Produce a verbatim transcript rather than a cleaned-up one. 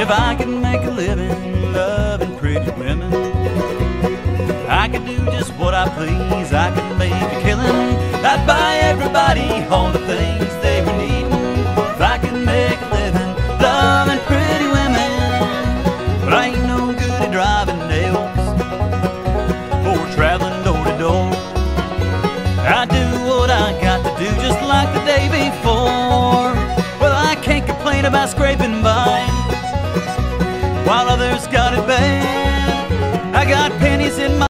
if I could make a living loving pretty women, I could do just what I please. I could make a killing. I'd buy everybody all the things they were needing. If I could make a living loving pretty women. But I ain't no good at driving nails or traveling door to door. I do what I got to do just like the day before. Well, I can't complain about scraping